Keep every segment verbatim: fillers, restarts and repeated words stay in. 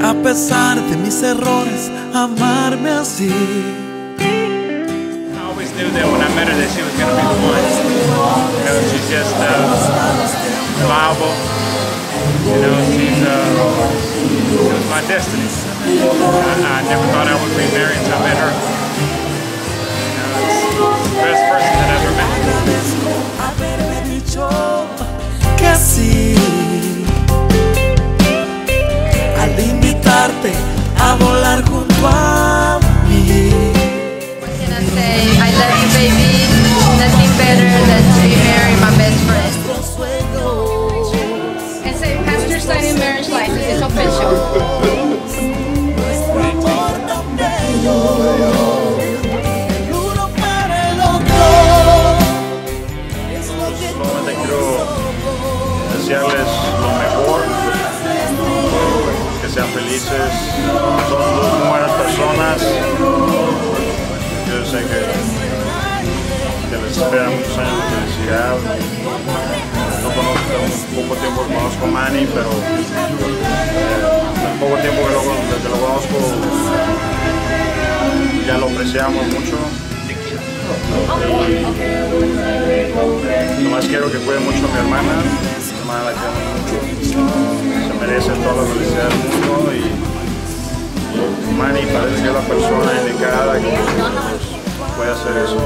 a pesar de mis errores, amarme así. I always knew that when I met her that she was going to be the one. You know, she's just uh, reliable. You know, she's uh, it was my destiny. I, I never thought I would be married until I met her. You know, it's the best person that I ever met. Haberme dicho que sí al invitarte a volar junto a mí. I'm gonna say I love you, baby. Nothing better than to be married, my best friend. And say pastor signing marriage license. It's official. Solamente quiero desearles lo mejor, que sean felices, son dos muy buenas personas. Yo sé que, que les esperan muchos años de felicidad. No conozco, un poco tiempo que conozco a Manny, pero eh, el poco tiempo que lo, que lo conozco ya lo apreciamos mucho. Y nomás quiero que cuide mucho a mi hermana. Mi hermana la quiero mucho. Se merece toda la felicidad del mundo y, y Manny parece que es la persona indicada que pues, puede hacer eso.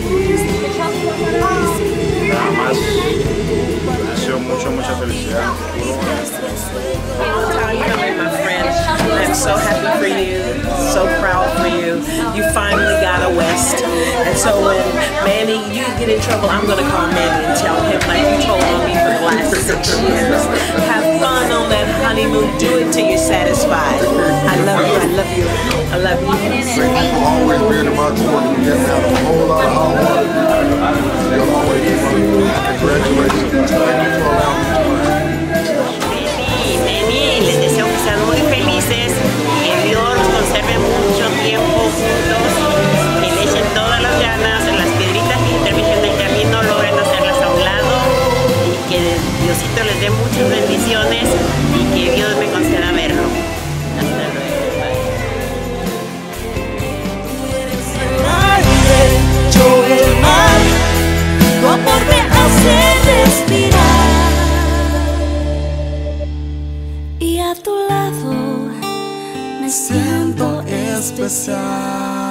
Nada más deseo mucho, mucha felicidad en el futuro. I'm so happy for you, so proud for you. You finally got a West. And so when Manny, you get in trouble, I'm going to call Manny and tell him like you told on me for the last six years. Have fun on that honeymoon. Do it till you're satisfied. I love you, I love you, I love you. You'll always be in my court. You get out a whole lot of hard work. You'll always be my congratulations. Thank you for allowing me to play. Les deseo que sean muy felices, que Dios los conserve mucho tiempo juntos, que le echen todas las ganas, las piedritas que intervienen en el camino logren hacerlas a un lado y que Diosito les dé muchas bendiciones y que Dios me conceda verlo. Hasta luego. Yo el mar, tu amor me hace respirar. Y a tu lado me siento especial.